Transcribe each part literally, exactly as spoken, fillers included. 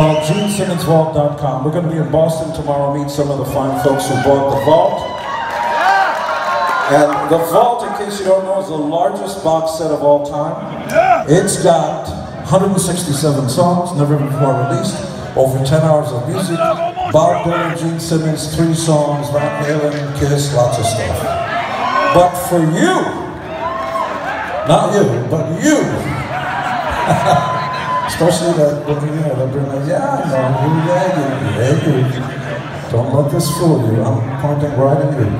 called Gene Simmons Vault dot com. We're going to be in Boston tomorrow, meet some of the fine folks who bought the Vault. And the Vault, in case you don't know, is the largest box set of all time. It's got one hundred sixty-seven songs, never before released, over ten hours of music, Bob Dylan, Gene Simmons, three songs, Van Halen, Kiss, lots of stuff. But for you, not you, but you, especially that, you know, that bring like, yeah, I know, you, yeah, you, yeah, you. Don't let this fool you, I'm pointing right at you.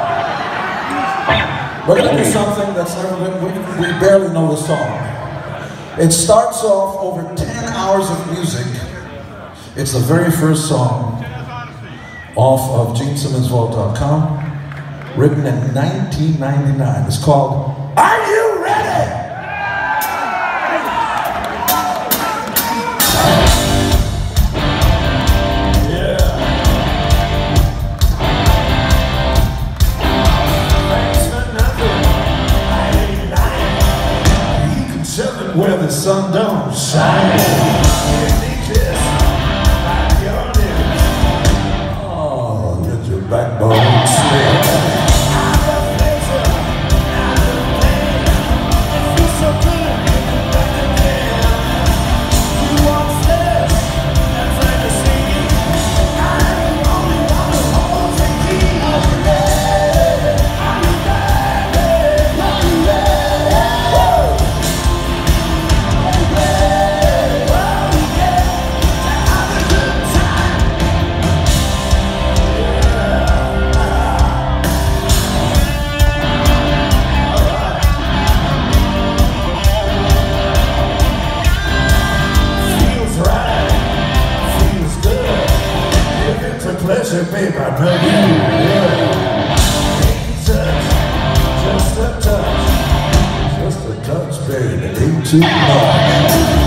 We're going to do something that's never been, we, we barely know the song. It starts off over ten hours of music. It's the very first song off of Gene Simmons Vault dot com, written in nineteen ninety-nine. It's called, Are You Ready? Where the sun don't shine. Give me kiss like your lips. Oh, let your backbone spin. Pleasure, babe, I know you will. Touch, just a touch, just a touch, baby, it ain't too much.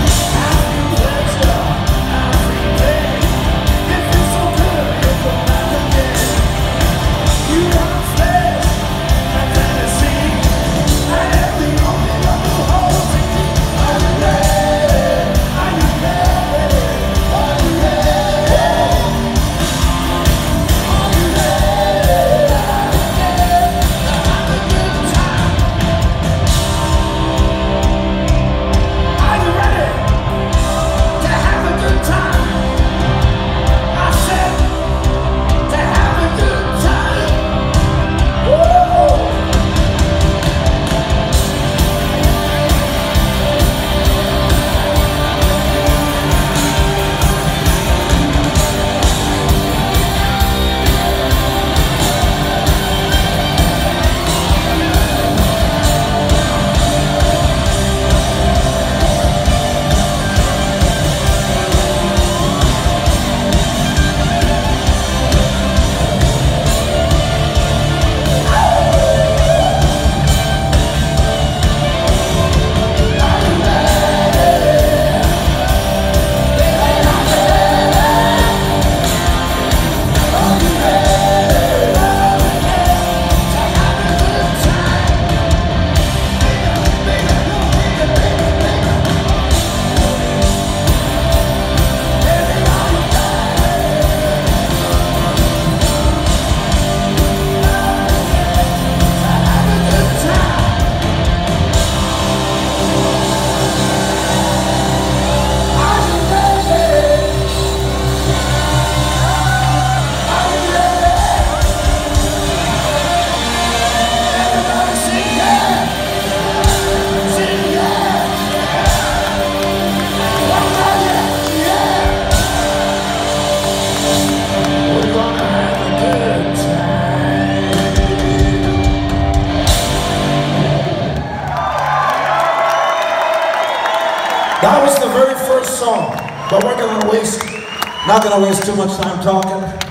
That was the very first song, but we're gonna waste, not gonna waste too much time talking.